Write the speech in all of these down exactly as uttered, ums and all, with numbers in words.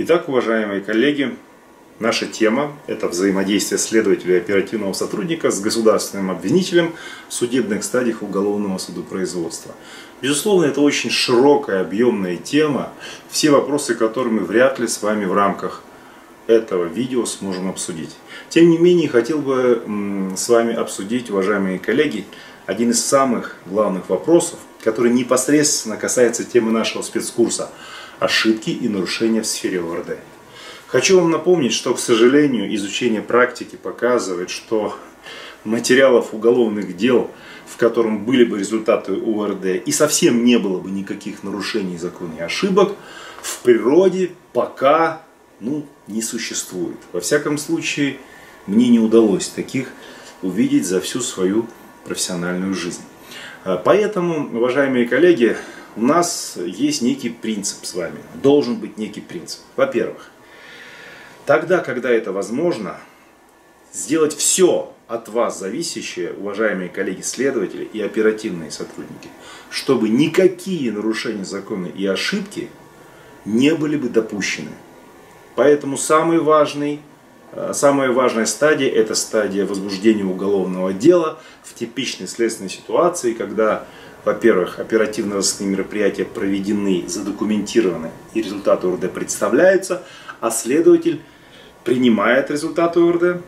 Итак, уважаемые коллеги, наша тема – это взаимодействие следователя и оперативного сотрудника с государственным обвинителем в судебных стадиях уголовного судопроизводства. Безусловно, это очень широкая, объемная тема, все вопросы, которые мы вряд ли с вами в рамках этого видео сможем обсудить. Тем не менее, хотел бы с вами обсудить, уважаемые коллеги, один из самых главных вопросов, который непосредственно касается темы нашего спецкурса – ошибки и нарушения в сфере О Р Д. Хочу вам напомнить, что, к сожалению, изучение практики показывает, что материалов уголовных дел, в котором были бы результаты О Р Д и совсем не было бы никаких нарушений закона и ошибок, в природе пока ну, не существует. Во всяком случае, мне не удалось таких увидеть за всю свою профессиональную жизнь. Поэтому, уважаемые коллеги, у нас есть некий принцип с вами. Должен быть некий принцип. Во-первых, тогда, когда это возможно, сделать все от вас зависящее, уважаемые коллеги-следователи и оперативные сотрудники, чтобы никакие нарушения закона и ошибки не были бы допущены. Поэтому самый важный, самая важная стадия – это стадия возбуждения уголовного дела в типичной следственной ситуации, когда, во-первых, оперативно-розыскные мероприятия проведены, задокументированы и результаты О Р Д представляются, а следователь принимает результаты О Р Д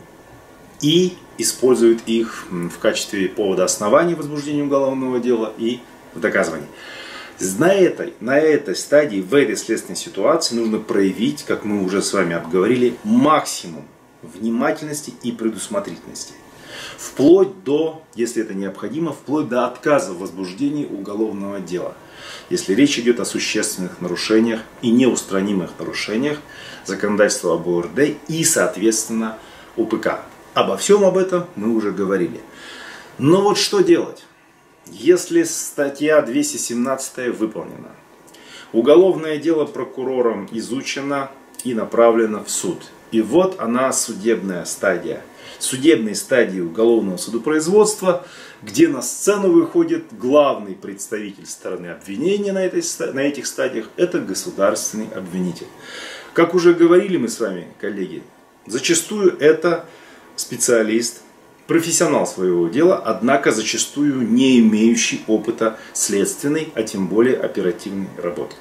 и использует их в качестве повода основания возбуждения уголовного дела и в доказывании. На этой, на этой стадии, в этой следственной ситуации нужно проявить, как мы уже с вами обговорили, максимум внимательности и предусмотрительности. Вплоть до, если это необходимо, вплоть до отказа в возбуждении уголовного дела. Если речь идет о существенных нарушениях и неустранимых нарушениях законодательства об О Р Д и, соответственно, У П К. Обо всем об этом мы уже говорили. Но вот что делать, если статья двести семнадцать выполнена? Уголовное дело прокурором изучено и направлено в суд. И вот она, судебная стадия. Судебной стадии уголовного судопроизводства, где на сцену выходит главный представитель стороны обвинения на, этой, на этих стадиях, это государственный обвинитель. Как уже говорили мы с вами, коллеги, зачастую это специалист, профессионал своего дела, однако зачастую не имеющий опыта следственной, а тем более оперативной работы.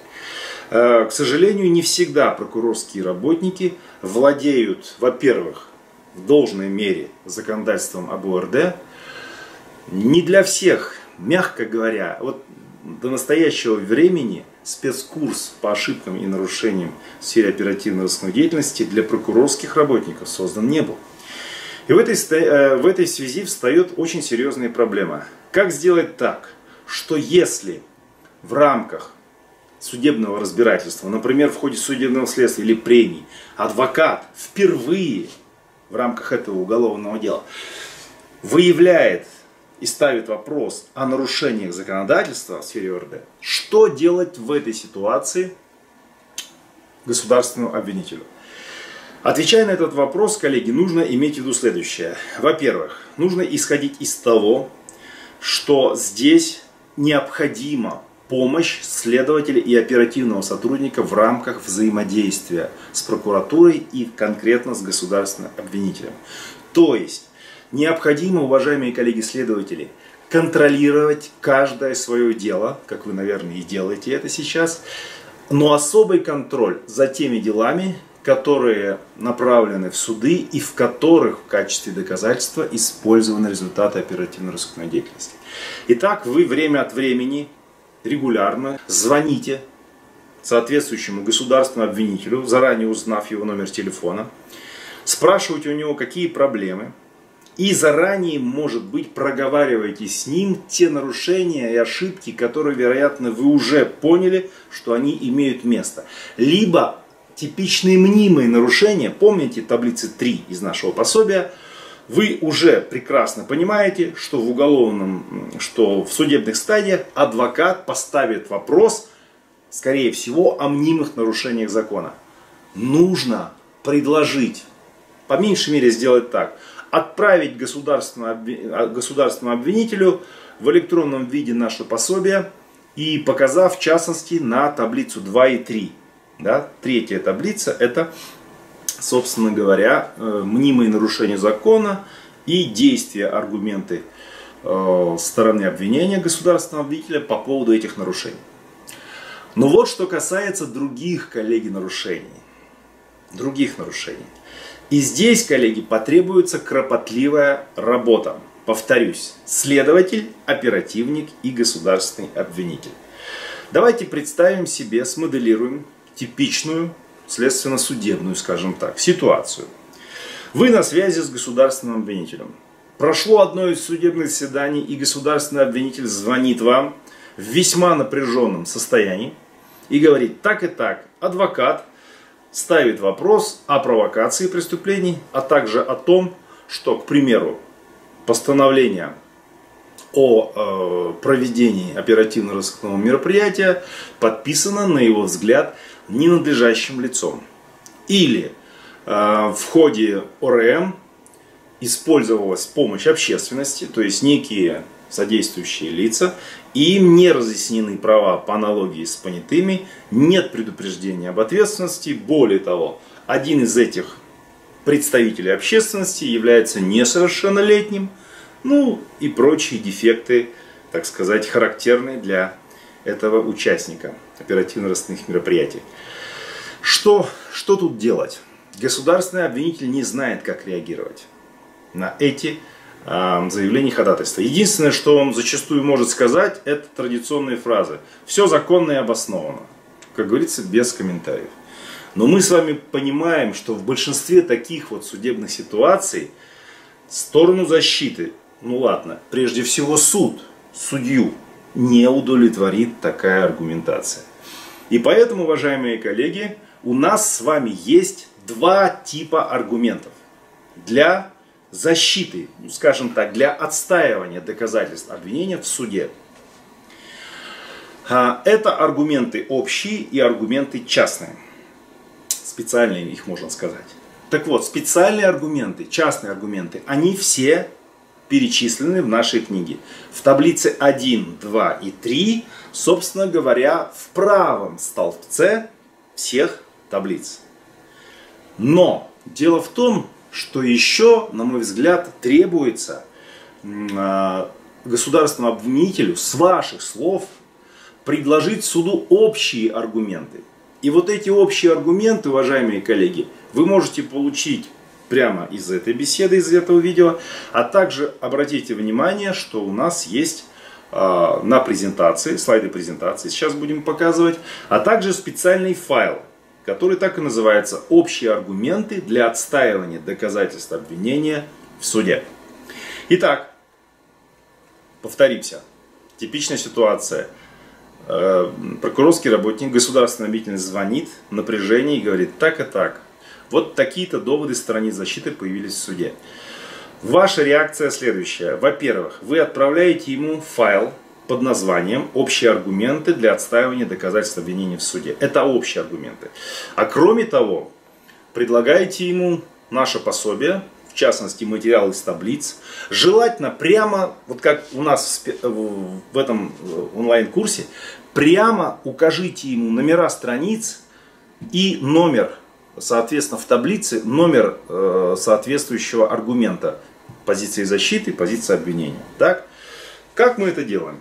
К сожалению, не всегда прокурорские работники владеют, во-первых, в должной мере законодательством об О Р Д. Не для всех, мягко говоря, вот до настоящего времени спецкурс по ошибкам и нарушениям в сфере оперативно-розыскной деятельности для прокурорских работников создан не был. И в этой, в этой связи встает очень серьезная проблема. Как сделать так, что если в рамках судебного разбирательства, например, в ходе судебного следствия или прений, адвокат впервые в рамках этого уголовного дела выявляет и ставит вопрос о нарушениях законодательства в сфере О Р Д, что делать в этой ситуации государственному обвинителю? Отвечая на этот вопрос, коллеги, нужно иметь в виду следующее. Во-первых, нужно исходить из того, что здесь необходима помощь следователя и оперативного сотрудника в рамках взаимодействия с прокуратурой и конкретно с государственным обвинителем. То есть, необходимо, уважаемые коллеги-следователи, контролировать каждое свое дело, как вы, наверное, и делаете это сейчас, но особый контроль за теми делами, которые направлены в суды и в которых в качестве доказательства использованы результаты оперативно-розыскной деятельности. Итак, вы время от времени регулярно звоните соответствующему государственному обвинителю, заранее узнав его номер телефона, спрашиваете у него, какие проблемы, и заранее, может быть, проговариваете с ним те нарушения и ошибки, которые, вероятно, вы уже поняли, что они имеют место. Либо типичные мнимые нарушения, помните таблицы три из нашего пособия, вы уже прекрасно понимаете, что в уголовном, что в судебных стадиях адвокат поставит вопрос, скорее всего, о мнимых нарушениях закона. Нужно предложить, по меньшей мере сделать так, отправить государственному, государственному обвинителю в электронном виде наше пособие и показав в частности на таблицу два и три. Да? Третья таблица – это, собственно говоря, мнимые нарушения закона и действия, аргументы стороны обвинения государственного обвинителя по поводу этих нарушений. Но вот что касается других, коллеги, нарушений. Других нарушений. И здесь, коллеги, потребуется кропотливая работа. Повторюсь, следователь, оперативник и государственный обвинитель. Давайте представим себе, смоделируем типичную следственно-судебную, скажем так, ситуацию. Вы на связи с государственным обвинителем. Прошло одно из судебных заседаний, и государственный обвинитель звонит вам в весьма напряженном состоянии и говорит: так и так, адвокат ставит вопрос о провокации преступлений, а также о том, что, к примеру, постановление о э, проведении оперативно-розыскного мероприятия подписано, на его взгляд, ненадлежащим лицом. Или э, в ходе О Р М использовалась помощь общественности, то есть некие содействующие лица, и им не разъяснены права по аналогии с понятыми, нет предупреждения об ответственности. Более того, один из этих представителей общественности является несовершеннолетним, ну и прочие дефекты, так сказать, характерные для этого участника оперативно-розыскных мероприятий. Что, что тут делать? Государственный обвинитель не знает, как реагировать на эти э, заявления ходатайства. Единственное, что он зачастую может сказать, это традиционные фразы: все законно и обосновано. Как говорится, без комментариев. Но мы с вами понимаем, что в большинстве таких вот судебных ситуаций сторону защиты, ну ладно, прежде всего суд, судью, не удовлетворит такая аргументация. И поэтому, уважаемые коллеги, у нас с вами есть два типа аргументов для защиты, ну, скажем так, для отстаивания доказательств обвинения в суде. Это аргументы общие и аргументы частные. Специальные их можно сказать. Так вот, специальные аргументы, частные аргументы, они все перечислены в нашей книге. В таблице один, два и три, собственно говоря, в правом столбце всех таблиц. Но дело в том, что еще, на мой взгляд, требуется государственному обвинителю с ваших слов предложить суду общие аргументы. И вот эти общие аргументы, уважаемые коллеги, вы можете получить прямо из этой беседы, из этого видео. А также обратите внимание, что у нас есть э, на презентации, слайды презентации, сейчас будем показывать, а также специальный файл, который так и называется: «Общие аргументы для отстаивания доказательств обвинения в суде». Итак, повторимся. Типичная ситуация. Прокурорский работник, государственный обвинитель звонит в напряжении и говорит: так и так, вот такие-то доводы стороны защиты появились в суде. Ваша реакция следующая. Во-первых, вы отправляете ему файл под названием «Общие аргументы для отстаивания доказательств обвинения в суде». Это общие аргументы. А кроме того, предлагаете ему наше пособие, в частности материал из таблиц. Желательно прямо, вот как у нас в этом онлайн-курсе, прямо укажите ему номера страниц и номер, соответственно, в таблице номер э, соответствующего аргумента. Позиции защиты, позиции обвинения. Так? Как мы это делаем?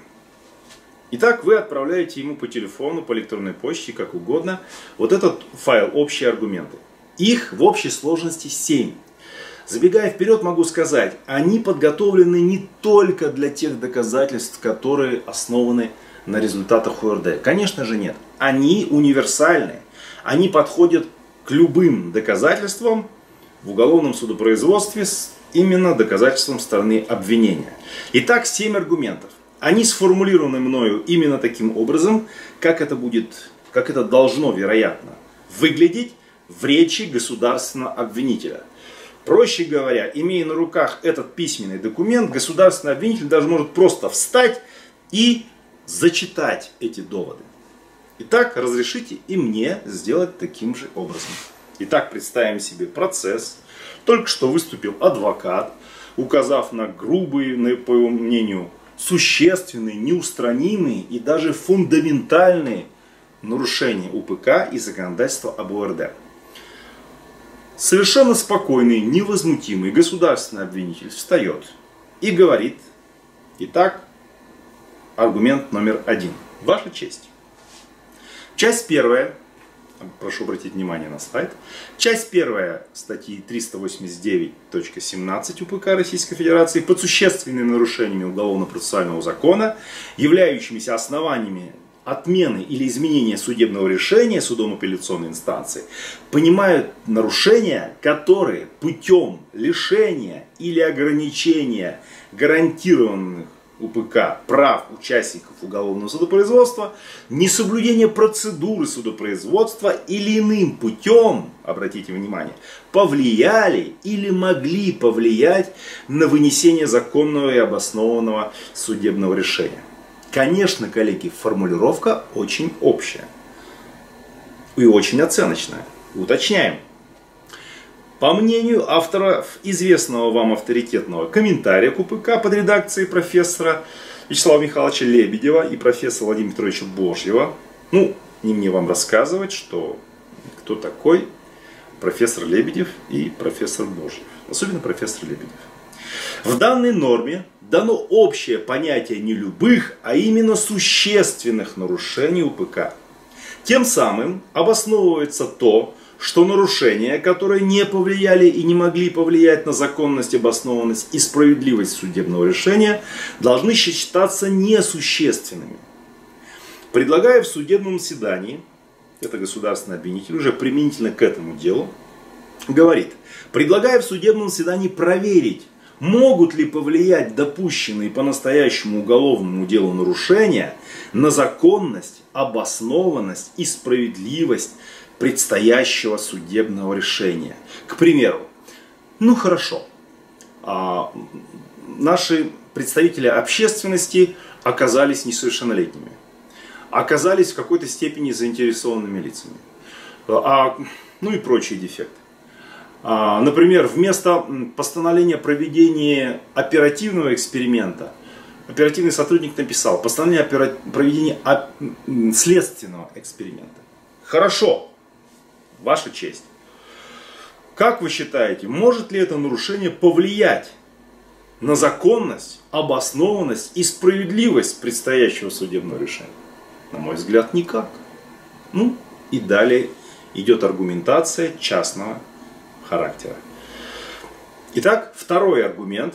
Итак, вы отправляете ему по телефону, по электронной почте, как угодно, вот этот файл «Общие аргументы». Их в общей сложности семь. Забегая вперед, могу сказать, они подготовлены не только для тех доказательств, которые основаны на результатах О Р Д. Конечно же нет. Они универсальны. Они подходят к любым доказательствам в уголовном судопроизводстве, с именно доказательством стороны обвинения. Итак, семь аргументов. Они сформулированы мною именно таким образом, как это будет, как это должно, вероятно, выглядеть в речи государственного обвинителя. Проще говоря, имея на руках этот письменный документ, государственный обвинитель даже может просто встать и зачитать эти доводы. Итак, разрешите и мне сделать таким же образом. Итак, представим себе процесс. Только что выступил адвокат, указав на грубые, по его мнению, существенные, неустранимые и даже фундаментальные нарушение УПК и законодательства об О Р Д. Совершенно спокойный, невозмутимый государственный обвинитель встает и говорит: итак, аргумент номер один. Ваша честь. Часть первая, прошу обратить внимание на слайд, часть первая статьи триста восемьдесят девять точка семнадцать УПК Российской Федерации под существенными нарушениями Уголовно-процессуального закона, являющимися основаниями отмены или изменения судебного решения судом апелляционной инстанции, понимают нарушения, которые путем лишения или ограничения гарантированных УПК прав участников уголовного судопроизводства, несоблюдение процедуры судопроизводства или иным путем, обратите внимание, повлияли или могли повлиять на вынесение законного и обоснованного судебного решения. Конечно, коллеги, формулировка очень общая и очень оценочная. Уточняем. По мнению авторов известного вам авторитетного комментария к УПК под редакцией профессора Вячеслава Михайловича Лебедева и профессора Владимира Петровича Божьего, ну, не мне вам рассказывать, что кто такой профессор Лебедев и профессор Божьев, особенно профессор Лебедев. В данной норме дано общее понятие не любых, а именно существенных нарушений УПК. Тем самым обосновывается то, что нарушения, которые не повлияли и не могли повлиять на законность, обоснованность и справедливость судебного решения, должны считаться несущественными. Предлагая в судебном заседании, это государственный обвинитель уже применительно к этому делу, говорит, предлагая в судебном заседании проверить, могут ли повлиять допущенные по настоящему уголовному делу нарушения на законность, обоснованность и справедливость предстоящего судебного решения. К примеру, ну хорошо, а, наши представители общественности оказались несовершеннолетними, оказались в какой-то степени заинтересованными лицами, а, ну и прочие дефекты. А, например, вместо постановления о проведении оперативного эксперимента, оперативный сотрудник написал постановление о проведении следственного эксперимента. Хорошо. Ваша честь. Как вы считаете, может ли это нарушение повлиять на законность, обоснованность и справедливость предстоящего судебного решения? На мой взгляд, никак. Ну и далее идет аргументация частного характера. Итак, второй аргумент,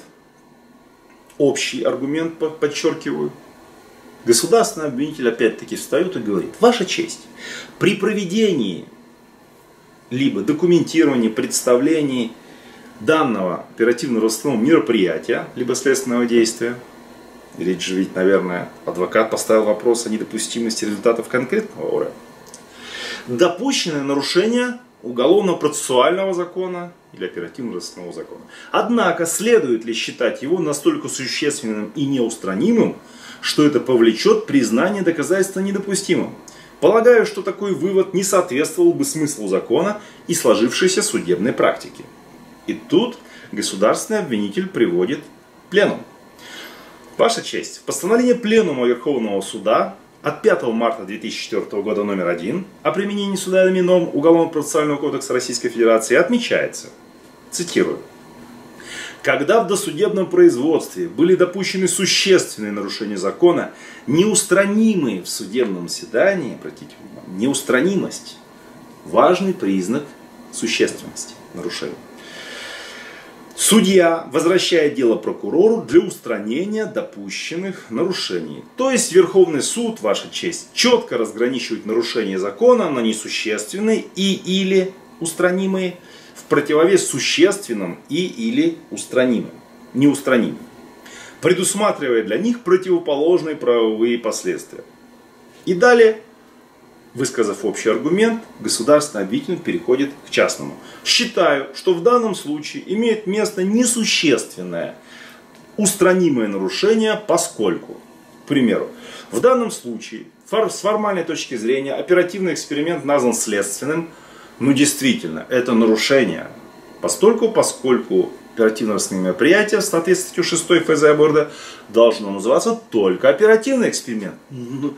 общий аргумент, подчеркиваю. Государственный обвинитель опять-таки встает и говорит: ваша честь, при проведении либо документировании, представлении данного оперативно-розыскного мероприятия, либо следственного действия, речь же ведь, наверное, адвокат поставил вопрос о недопустимости результатов конкретного ОРЭ, допущенное нарушение уголовно-процессуального закона или оперативно-розыскного закона. Однако, следует ли считать его настолько существенным и неустранимым, что это повлечет признание доказательства недопустимым? Полагаю, что такой вывод не соответствовал бы смыслу закона и сложившейся судебной практике. И тут государственный обвинитель приводит пленум. Ваша честь, постановление Пленума Верховного Суда от пятого марта две тысячи четвёртого года номер один о применении судами норм Уголовно-процессуального кодекса Российской Федерации отмечается, цитирую: когда в досудебном производстве были допущены существенные нарушения закона, неустранимые в судебном заседании, обратите внимание, неустранимость – важный признак существенности нарушения. Судья возвращает дело прокурору для устранения допущенных нарушений. То есть Верховный суд, ваша честь, четко разграничивает нарушения закона на несущественные и или устранимые, в противовес существенным и или устранимым, неустранимым, предусматривая для них противоположные правовые последствия. И далее, высказав общий аргумент, государственный обвинитель переходит к частному. Считаю, что в данном случае имеет место несущественное устранимое нарушение, поскольку, к примеру, в данном случае с формальной точки зрения оперативный эксперимент назван следственным. Ну действительно, это нарушение, постольку, поскольку оперативно-розыскное мероприятие в соответствии с статьей шестой эф зэ об О Р Д должно называться только оперативный эксперимент.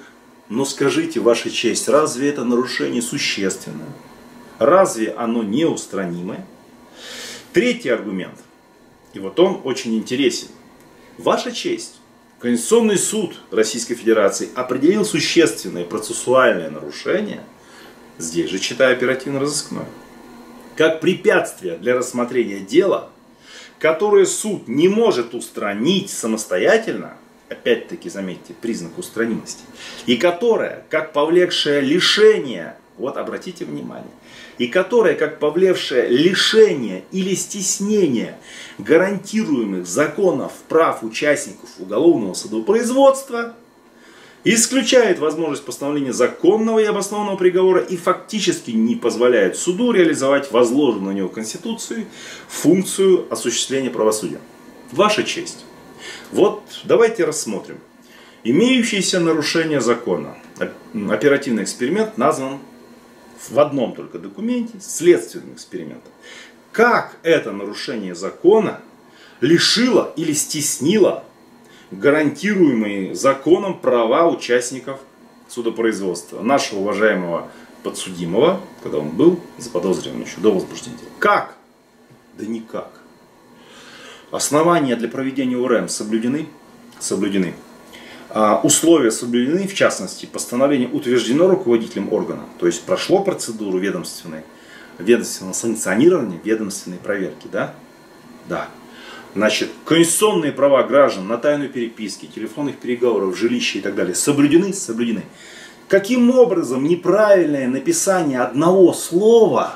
Но скажите, Ваша честь, разве это нарушение существенное? Разве оно неустранимое? Третий аргумент. И вот он очень интересен. Ваша честь, Конституционный суд Российской Федерации определил существенное процессуальное нарушение, здесь же читая оперативно-розыскное, как препятствие для рассмотрения дела, которое суд не может устранить самостоятельно, опять-таки заметьте признак устранимости, и которое, как повлекшее лишение, вот обратите внимание, и которое, как повлекшее лишение или стеснение гарантируемых законов прав участников уголовного судопроизводства, исключает возможность постановления законного и обоснованного приговора и фактически не позволяет суду реализовать возложенную на него Конституцией функцию осуществления правосудия. Ваша честь. Вот давайте рассмотрим. Имеющееся нарушение закона. Оперативный эксперимент назван в одном только документе следственным экспериментом. Как это нарушение закона лишило или стеснило гарантируемые законом права участников судопроизводства, нашего уважаемого подсудимого, когда он был заподозрен еще до возбуждения. Как? Да никак. Основания для проведения УРЭМ соблюдены? Соблюдены. А, условия соблюдены, в частности, постановление утверждено руководителем органа, то есть прошло процедуру ведомственной, ведомственного санкционирования, ведомственной проверки, да? Да. Значит, конституционные права граждан на тайну переписки, телефонных переговоров, жилища и так далее соблюдены? Соблюдены. Каким образом неправильное написание одного слова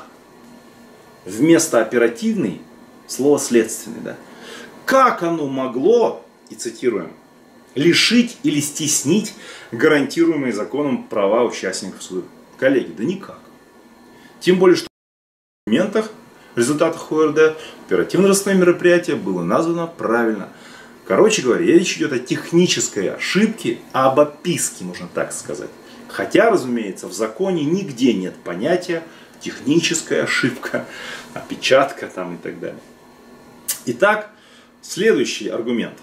вместо оперативный, слово следственный, да? Как оно могло, и цитируем, лишить или стеснить гарантируемые законом права участников суда? Коллеги, да никак. Тем более, что в документах, в результатах ОРД, оперативно-розыскное мероприятие было названо правильно. Короче говоря, речь идет о технической ошибке, об описке, можно так сказать. Хотя, разумеется, в законе нигде нет понятия техническая ошибка, опечатка там и так далее. Итак, следующий аргумент.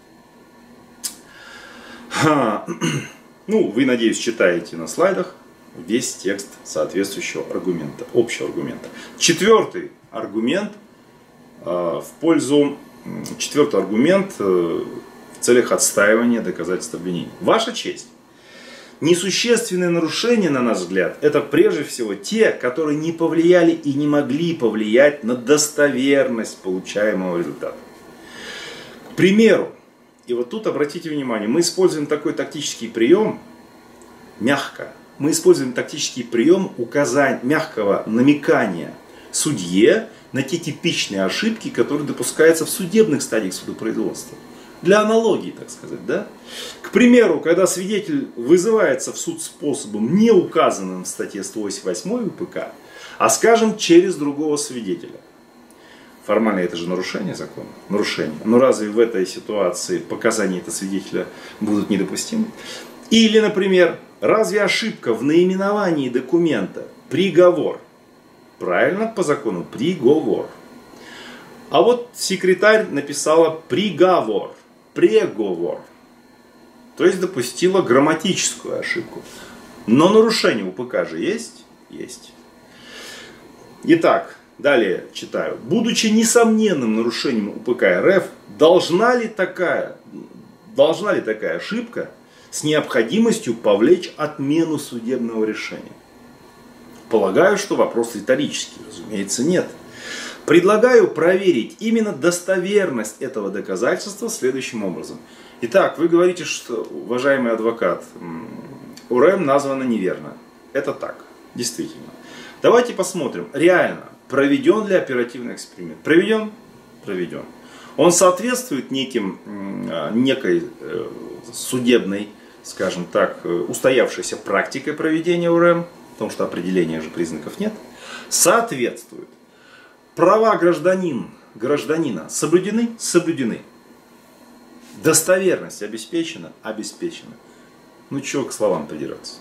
Ну, вы, надеюсь, читаете на слайдах весь текст соответствующего аргумента, общего аргумента. Четвертый аргумент э, в пользу, четвертый аргумент э, в целях отстаивания доказательств обвинений. Ваша честь, несущественные нарушения, на наш взгляд, это прежде всего те, которые не повлияли и не могли повлиять на достоверность получаемого результата. К примеру, и вот тут обратите внимание, мы используем такой тактический прием, мягко, мы используем тактический прием указания, мягкого намекания судье на те типичные ошибки, которые допускаются в судебных стадиях судопроизводства. Для аналогии, так сказать, да? К примеру, когда свидетель вызывается в суд способом, не указанным в статье сто восемьдесят восемь УПК, а, скажем, через другого свидетеля. Формально это же нарушение закона. Нарушение. Но разве в этой ситуации показания этого свидетеля будут недопустимы? Или, например, разве ошибка в наименовании документа приговор? Правильно по закону приговор. А вот секретарь написала приговор, преговор. То есть допустила грамматическую ошибку. Но нарушение УПК же есть? Есть. Итак, далее читаю. Будучи несомненным нарушением УПК РФ, должна ли такая, должна ли такая ошибка с необходимостью повлечь отмену судебного решения? Полагаю, что вопрос риторический. Разумеется, нет. Предлагаю проверить именно достоверность этого доказательства следующим образом. Итак, вы говорите, что, уважаемый адвокат, УРЭМ названо неверно. Это так, действительно. Давайте посмотрим, реально, проведен ли оперативный эксперимент. Проведен? Проведен. Он соответствует неким, некой судебной, скажем так, устоявшейся практикой проведения УРЭМ, потому что определения же признаков нет. Соответствует. Права гражданин, гражданина соблюдены? Соблюдены. Достоверность обеспечена? Обеспечена. Ну чего к словам придираться?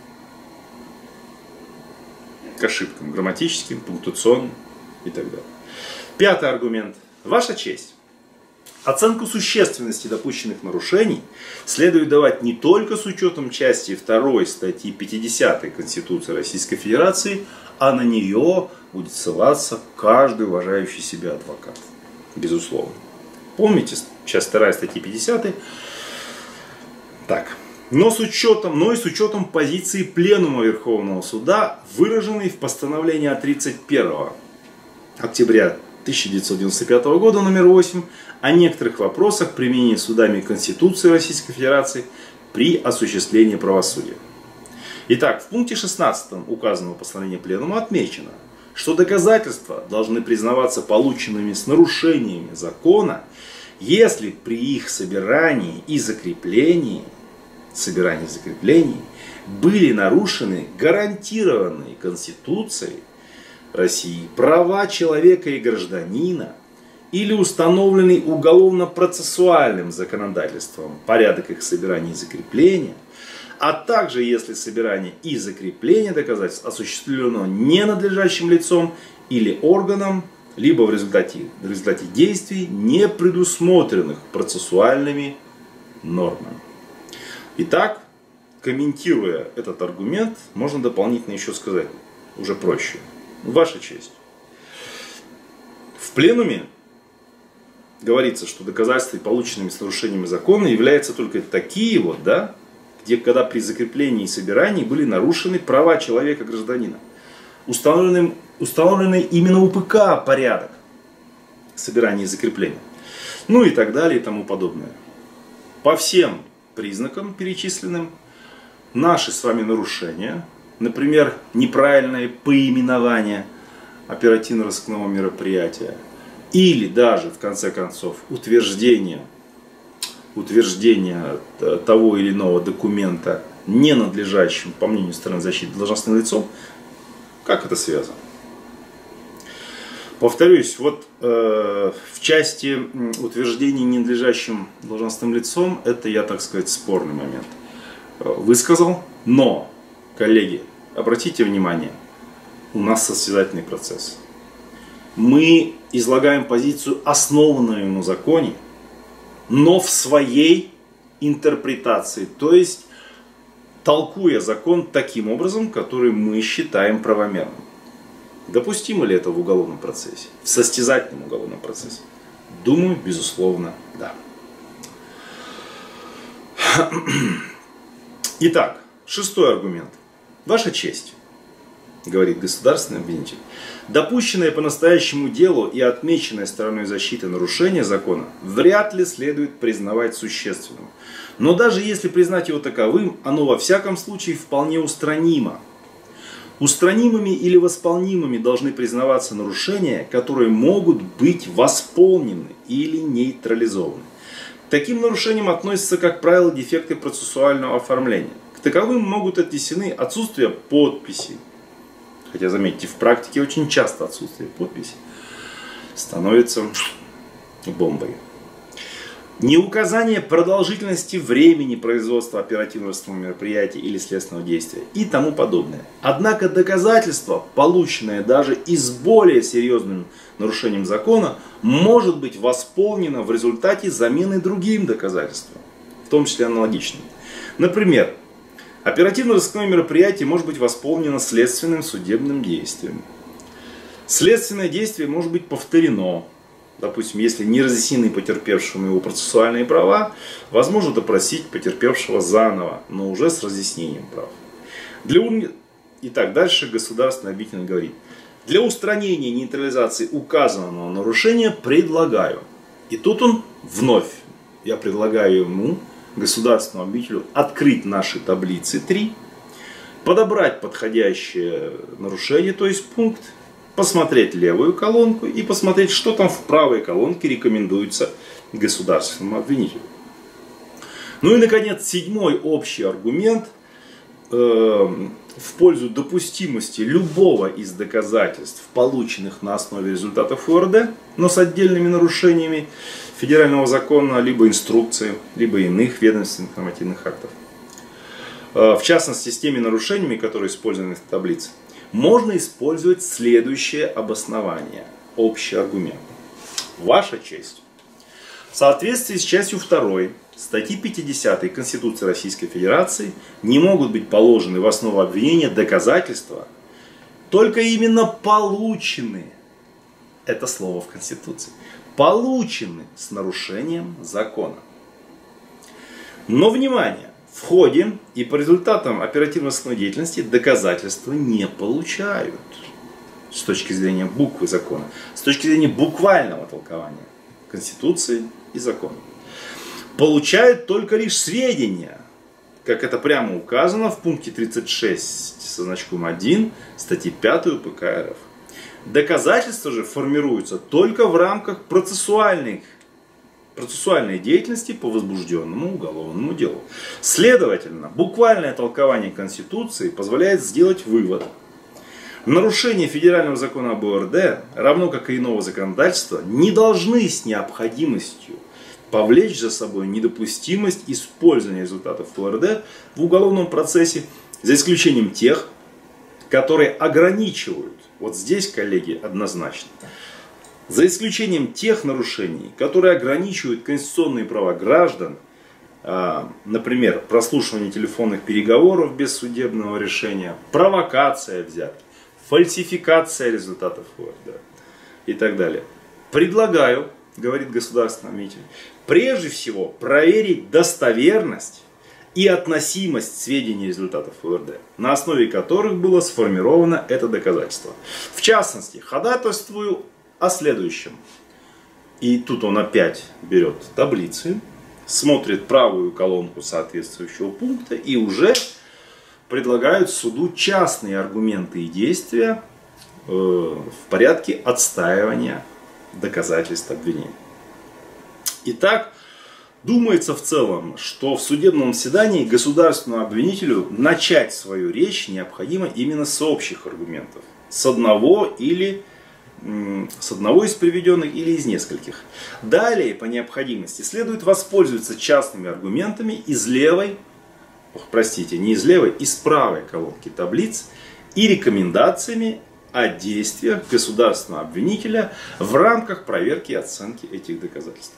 К ошибкам грамматическим, пунктуационным и так далее. Пятый аргумент. Ваша честь. Оценку существенности допущенных нарушений следует давать не только с учетом части второй статьи пятидесятой Конституции Российской Федерации, а на нее будет ссылаться каждый уважающий себя адвокат. Безусловно. Помните, часть вторая статьи пятидесятой. Так. Но, с учетом, но и с учетом позиции Пленума Верховного Суда, выраженной в постановлении от тридцать первого октября тысяча девятьсот девяносто пятого года номер восемь о некоторых вопросах применения судами Конституции Российской Федерации при осуществлении правосудия. Итак, в пункте шестнадцатом указанного постановления Пленума отмечено, что доказательства должны признаваться полученными с нарушениями закона, если при их собирании и закреплении, собирании и закреплении были нарушены гарантированные Конституцией России права человека и гражданина или установленный уголовно-процессуальным законодательством порядок их собирания и закрепления, а также если собирание и закрепление доказательств осуществлено ненадлежащим лицом или органом, либо в результате, в результате действий, не предусмотренных процессуальными нормами. Итак, комментируя этот аргумент, можно дополнительно еще сказать, уже проще. Ваша честь. В пленуме говорится, что доказательства, полученными с нарушениями закона, являются только такие вот, да, где когда при закреплении и собирании были нарушены права человека-гражданина. Установленный, установленный именно УПК порядок собирания и закрепления. Ну и так далее и тому подобное. По всем признакам перечисленным, наши с вами нарушения, например, неправильное поименование оперативно-розыскного мероприятия, или даже, в конце концов, утверждение, утверждение того или иного документа ненадлежащим, по мнению стороны защиты, должностным лицом, как это связано? Повторюсь, вот э, в части утверждения ненадлежащим должностным лицом, это, я так сказать, спорный момент высказал, но, коллеги, обратите внимание, у нас состязательный процесс. Мы излагаем позицию, основанную на законе, но в своей интерпретации, то есть толкуя закон таким образом, который мы считаем правомерным. Допустимо ли это в уголовном процессе? В состязательном уголовном процессе? Думаю, безусловно, да. Итак, шестой аргумент. Ваша честь, говорит государственный обвинитель, допущенное по настоящему делу и отмеченное стороной защиты нарушение закона вряд ли следует признавать существенным. Но даже если признать его таковым, оно во всяком случае вполне устранимо. Устранимыми или восполнимыми должны признаваться нарушения, которые могут быть восполнены или нейтрализованы. К таким нарушениям относятся, как правило, дефекты процессуального оформления. К таковым могут отнесены отсутствие подписи. Хотя, заметьте, в практике очень часто отсутствие подписи становится бомбой. Неуказание продолжительности времени производства оперативно-розыскного мероприятия или следственного действия и тому подобное. Однако доказательство, полученное даже и с более серьезным нарушением закона, может быть восполнено в результате замены другим доказательством, в том числе аналогичным. Например, оперативно-розыскное мероприятие может быть восполнено следственным судебным действием. Следственное действие может быть повторено. Допустим, если не разъяснены потерпевшему его процессуальные права, возможно допросить потерпевшего заново, но уже с разъяснением прав. Для ум... Итак, дальше государственный обвинитель говорит. Для устранения нейтрализации указанного нарушения предлагаю. И тут он вновь, я предлагаю ему, государственному обвинителю, открыть наши таблицы три, подобрать подходящее нарушение, то есть пункт, посмотреть левую колонку и посмотреть, что там в правой колонке рекомендуется государственному обвинителю. Ну и, наконец, седьмой общий аргумент э, в пользу допустимости любого из доказательств, полученных на основе результатов УРД, но с отдельными нарушениями федерального закона, либо инструкции, либо иных ведомственных нормативных актов. Э, в частности, с теми нарушениями, которые использованы в таблице, можно использовать следующее обоснование, общий аргумент. Ваша честь, В соответствии с частью второй статьи пятидесятой Конституции Российской Федерации не могут быть положены в основу обвинения доказательства, только именно полученные, это слово в Конституции, получены с нарушением закона. Но, внимание, в ходе и по результатам оперативно-розыскной деятельности доказательства не получают с точки зрения буквы закона, с точки зрения буквального толкования Конституции и закона. Получают только лишь сведения, как это прямо указано в пункте тридцать шесть со значком один статьи пятой УПК РФ. Доказательства же формируются только в рамках процессуальной, процессуальной деятельности по возбужденному уголовному делу. Следовательно, буквальное толкование Конституции позволяет сделать вывод. Нарушения федерального закона об о эр дэ, равно как и иного законодательства, не должны с необходимостью повлечь за собой недопустимость использования результатов о эр дэ в уголовном процессе, за исключением тех, которые ограничивают, вот здесь, коллеги, однозначно, за исключением тех нарушений, которые ограничивают конституционные права граждан, например, прослушивание телефонных переговоров без судебного решения, провокация взятки, фальсификация результатов о эр дэ и так далее. Предлагаю, говорит государственный обвинитель, прежде всего проверить достоверность и относимость сведений результатов о эр дэ, на основе которых было сформировано это доказательство. В частности, ходатайствую о следующем. И тут он опять берет таблицы, смотрит правую колонку соответствующего пункта и уже предлагают суду частные аргументы и действия э, в порядке отстаивания доказательств обвинения. Итак, думается в целом, что в судебном заседании государственному обвинителю начать свою речь необходимо именно с общих аргументов. С одного или с одного из приведенных или из нескольких. Далее, по необходимости, следует воспользоваться частными аргументами из левой, ох, простите, не из левой, из правой колонки таблиц и рекомендациями о действиях государственного обвинителя в рамках проверки и оценки этих доказательств.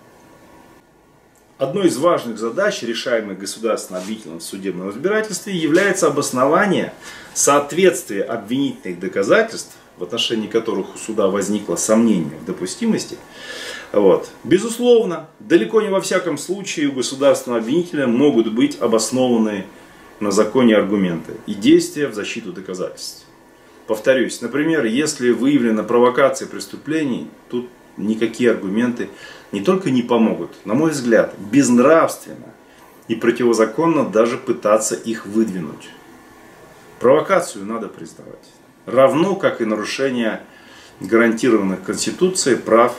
Одной из важных задач, решаемых государственным обвинителем в судебном разбирательстве, является обоснование соответствия обвинительных доказательств, в отношении которых у суда возникло сомнение в допустимости. Вот. Безусловно, далеко не во всяком случае у государственного обвинителя могут быть обоснованные на законе аргументы и действия в защиту доказательств. Повторюсь, например, если выявлена провокация преступлений, тут никакие аргументы не только не помогут, на мой взгляд, безнравственно и противозаконно даже пытаться их выдвинуть. Провокацию надо признавать. Равно как и нарушение гарантированных Конституцией прав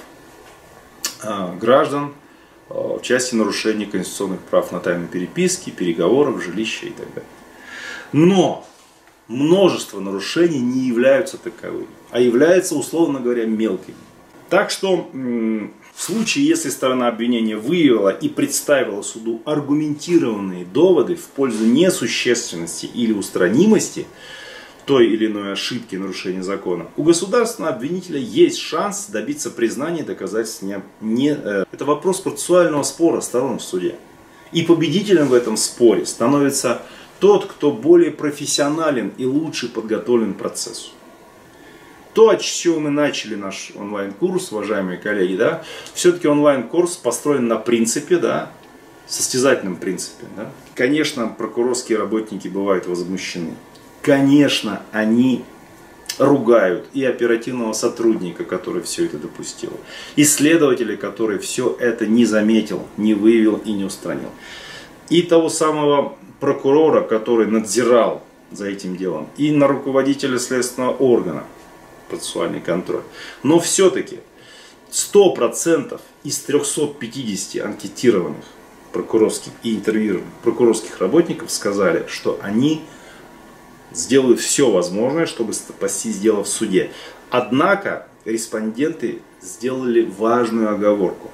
э, граждан э, в части нарушения конституционных прав на тайну переписки, переговоров, жилища и так далее. Но множество нарушений не являются таковыми, а являются, условно говоря, мелкими. Так что в случае, если сторона обвинения выявила и представила суду аргументированные доводы в пользу несущественности или устранимости той или иной ошибки нарушения закона, у государственного обвинителя есть шанс добиться признания доказательств. Не, не, э, это вопрос процессуального спора сторон в суде. И победителем в этом споре становится тот, кто более профессионален и лучше подготовлен к процессу. То, с чего мы начали наш онлайн-курс, уважаемые коллеги, да, все-таки онлайн-курс построен на принципе, да, состязательном принципе. Да. Конечно, прокурорские работники бывают возмущены. Конечно, они ругают и оперативного сотрудника, который все это допустил, и следователя, который все это не заметил, не выявил и не устранил, и того самого прокурора, который надзирал за этим делом, и на руководителя следственного органа, процессуальный контроль. Но все-таки сто процентов из трёхсот пятидесяти анкетированных прокурорских и интервьюированных прокурорских работников сказали, что они сделают все возможное, чтобы спасти дело в суде. Однако респонденты сделали важную оговорку.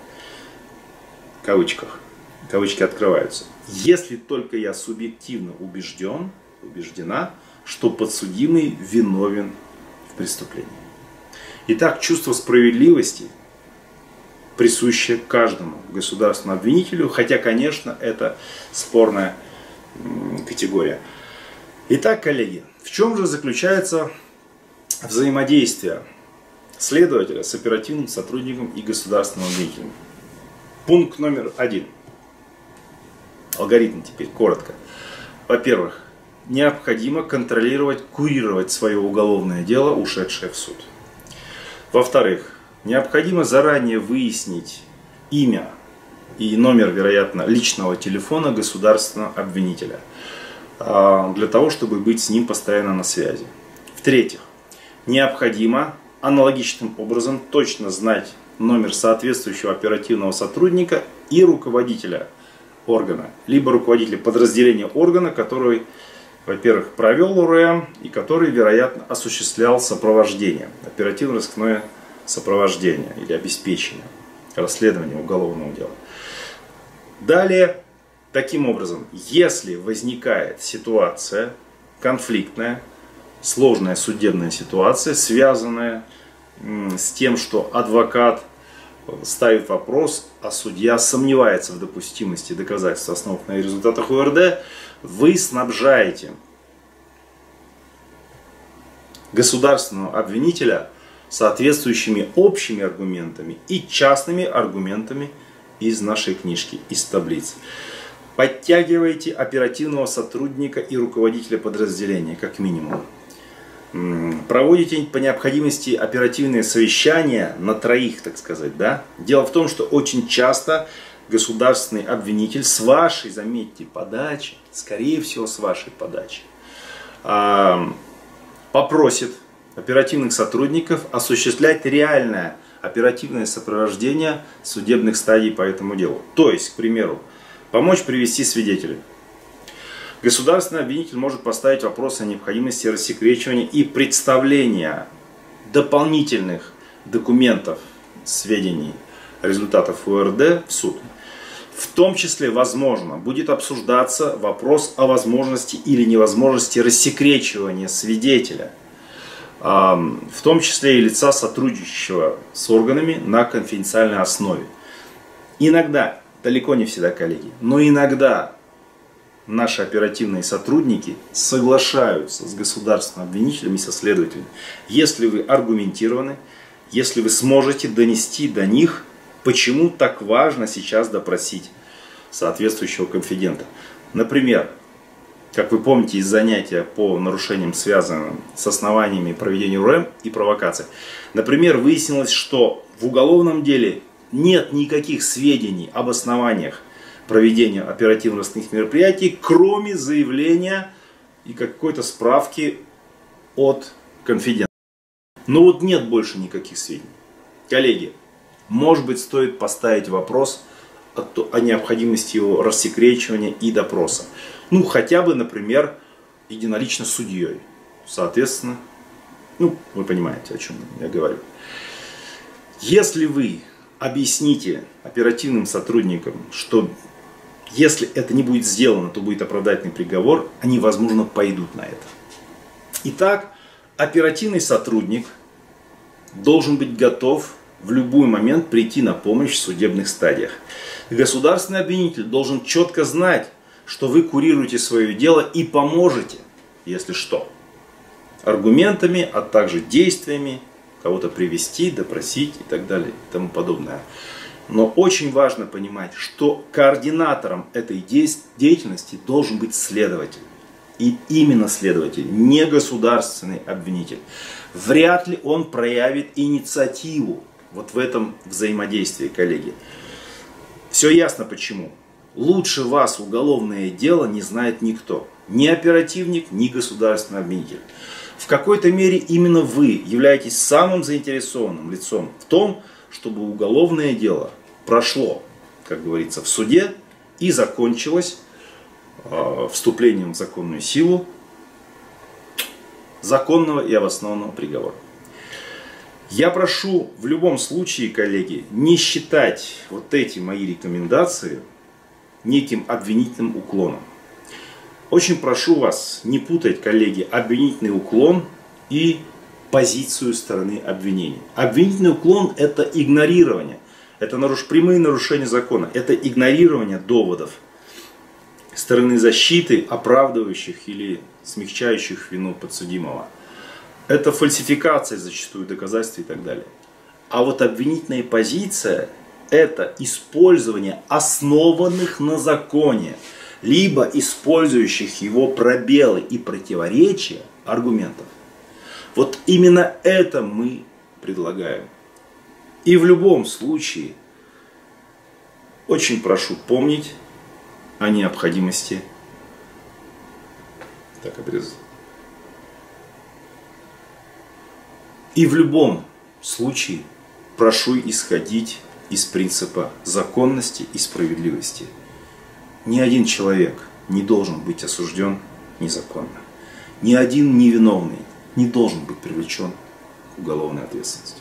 В кавычках. Кавычки открываются. Если только я субъективно убежден, убеждена, что подсудимый виновен в преступлении. Итак, чувство справедливости присущее каждому государственному обвинителю, хотя, конечно, это спорная категория. Итак, коллеги, в чем же заключается взаимодействие следователя с оперативным сотрудником и государственным обвинителем? Пункт номер один. Алгоритм теперь, коротко. Во-первых, необходимо контролировать, курировать свое уголовное дело, ушедшее в суд. Во-вторых, необходимо заранее выяснить имя и номер, вероятно, личного телефона государственного обвинителя, для того, чтобы быть с ним постоянно на связи. В-третьих, необходимо аналогичным образом точно знать номер соответствующего оперативного сотрудника и руководителя органа, либо руководителя подразделения органа, который, во-первых, провел ОРМ и который, вероятно, осуществлял сопровождение, оперативно-розыскное сопровождение или обеспечение расследования уголовного дела. Далее, таким образом, если возникает ситуация конфликтная, сложная судебная ситуация, связанная с тем, что адвокат ставит вопрос, а судья сомневается в допустимости доказательств, основанных на результатах ОРД, вы снабжаете государственного обвинителя соответствующими общими аргументами и частными аргументами из нашей книжки, из таблиц. Подтягивайте оперативного сотрудника и руководителя подразделения, как минимум. Проводите по необходимости оперативные совещания на троих, так сказать. Да? Дело в том, что очень часто государственный обвинитель с вашей, заметьте, подачи, скорее всего с вашей подачи, попросит оперативных сотрудников осуществлять реальное оперативное сопровождение судебных стадий по этому делу. То есть, к примеру, помочь привести свидетелей. Государственный обвинитель может поставить вопрос о необходимости рассекречивания и представления дополнительных документов, сведений, результатов ОРД в суд. В том числе, возможно, будет обсуждаться вопрос о возможности или невозможности рассекречивания свидетеля, в том числе и лица, сотрудничающего с органами на конфиденциальной основе. Иногда, далеко не всегда, коллеги, но иногда наши оперативные сотрудники соглашаются с государственным обвинителем и со следователем, если вы аргументированы, если вы сможете донести до них, почему так важно сейчас допросить соответствующего конфидента. Например, как вы помните из занятия по нарушениям, связанным с основаниями проведения ОРМ и провокаций, например, выяснилось, что в уголовном деле нет никаких сведений об основаниях проведения оперативно-розыскных мероприятий, кроме заявления и какой-то справки от конфидента. Но вот нет больше никаких сведений. Коллеги, может быть, стоит поставить вопрос о, о необходимости его рассекречивания и допроса. Ну, хотя бы, например, единолично судьей. Соответственно, ну, вы понимаете, о чем я говорю. Если вы объясните оперативным сотрудникам, что если это не будет сделано, то будет оправдательный приговор, они, возможно, пойдут на это. Итак, оперативный сотрудник должен быть готов в любой момент прийти на помощь в судебных стадиях. Государственный обвинитель должен четко знать, что вы курируете свое дело и поможете, если что, аргументами, а также действиями кого-то привести, допросить и так далее и тому подобное. Но очень важно понимать, что координатором этой деятельности должен быть следователь. И именно следователь, не государственный обвинитель. Вряд ли он проявит инициативу вот в этом взаимодействии, коллеги. Все ясно почему. Лучше вас уголовное дело не знает никто. Ни оперативник, ни государственный обвинитель. В какой-то мере именно вы являетесь самым заинтересованным лицом в том, чтобы уголовное дело прошло, как говорится, в суде и закончилось э, вступлением в законную силу законного и обоснованного приговора. Я прошу в любом случае, коллеги, не считать вот эти мои рекомендации неким обвинительным уклоном. Очень прошу вас не путать, коллеги, обвинительный уклон и позицию стороны обвинения. Обвинительный уклон – это игнорирование, Это наруш... прямые нарушения закона. Это игнорирование доводов стороны защиты, оправдывающих или смягчающих вину подсудимого. Это фальсификация зачастую доказательств и так далее. А вот обвинительная позиция – это использование основанных на законе, либо использующих его пробелы и противоречия аргументов. Вот именно это мы предлагаем. И в любом случае очень прошу помнить о необходимости так обрезать. И в любом случае прошу исходить из принципа законности и справедливости. Ни один человек не должен быть осужден незаконно. Ни один невиновный не должен быть привлечен к уголовной ответственности.